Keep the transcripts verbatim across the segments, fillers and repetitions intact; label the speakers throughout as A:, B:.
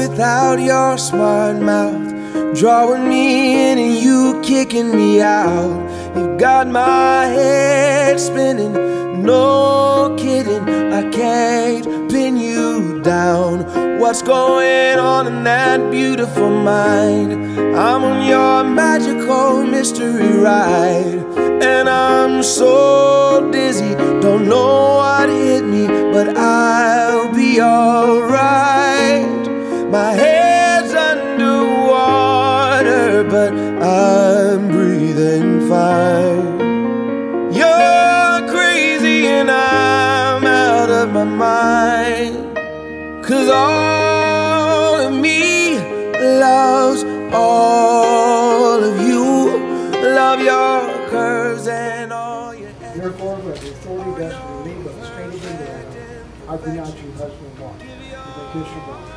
A: without your smart mouth, drawing me in and you kicking me out. You've got my head spinning, no kidding, I can't pin you down. What's going on in that beautiful mind? I'm on your magical mystery ride, and I'm so dizzy, don't know what hit me, but I'll be alright. My head's underwater, but I'm breathing fine. You're crazy and I'm out of my mind, 'cause all of me loves all of you. Love your curves and all your edges.
B: Therefore, let the authority vests with me, but the strength of the Lord, I pronounce you husband and wife. With a kiss your bride.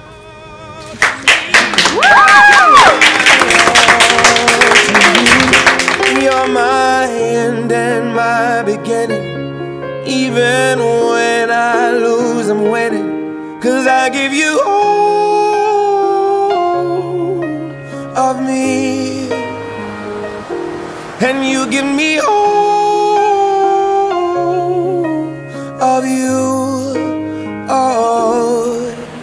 A: You're my end and my beginning. Even when I lose, I'm winning, 'cause I give you all of me, and you give me all of you. Oh,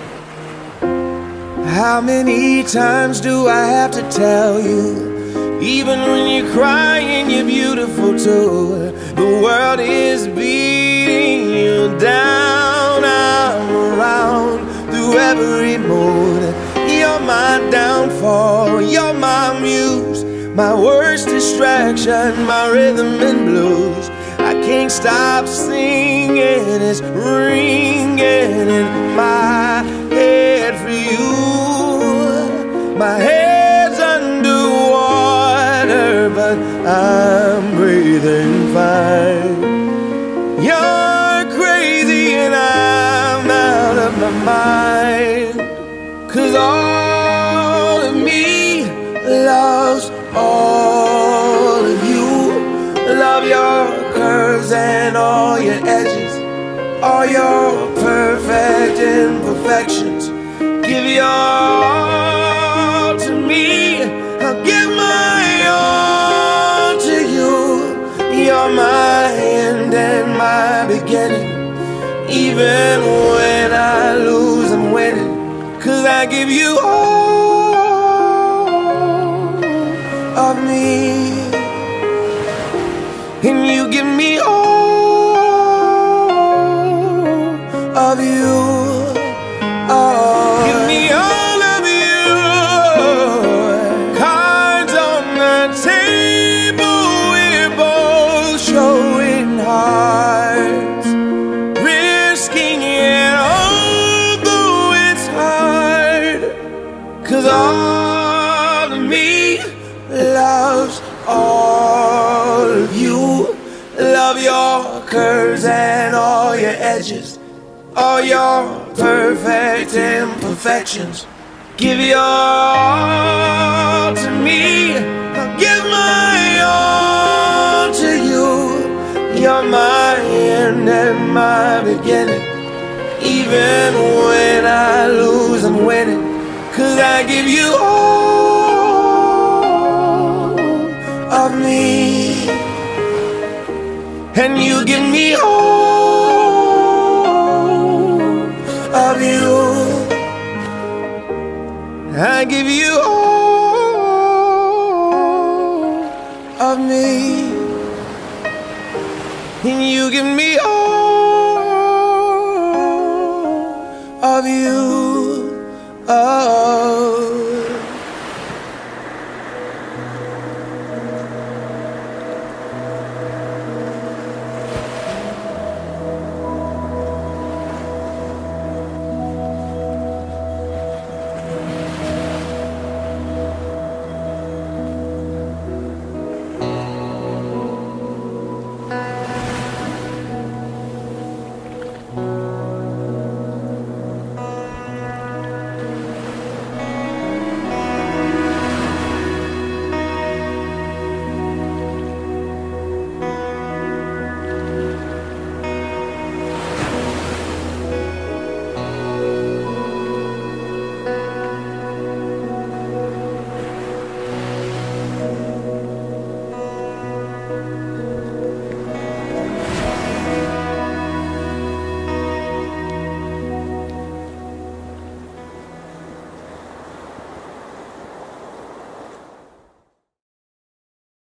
A: how many times do I have to tell you? Even when you're crying, you're beautiful too. The world is beating you down. I'm around through every mood. You're my downfall, you're my muse, my worst distraction, my rhythm and blues. I can't stop singing, it's ringing in my head for you. My head's underwater, but I'm breathing fine. You're crazy and I'm out of my mind, 'cause all of me loves all of you. Love your curves and all your edges, all your perfect imperfections. Give your all to me, I'll give my all to you. You're my end and my beginning. Even when I lose, I'm winning, 'cause I give you all of me, and you give me all of you. Oh, give me all of you. Cards on the table, we're both showing hearts, risking it although it's hard, 'cause all of me loves all of you. Love your curves and all your edges, all your perfect imperfections. Give your all to me, I'll give my all to you. You're my end and my beginning. Even when I lose, I'm winning, 'cause I give you all of me, and you give me all of you. I give you all of me, and you give me all of you. Oh.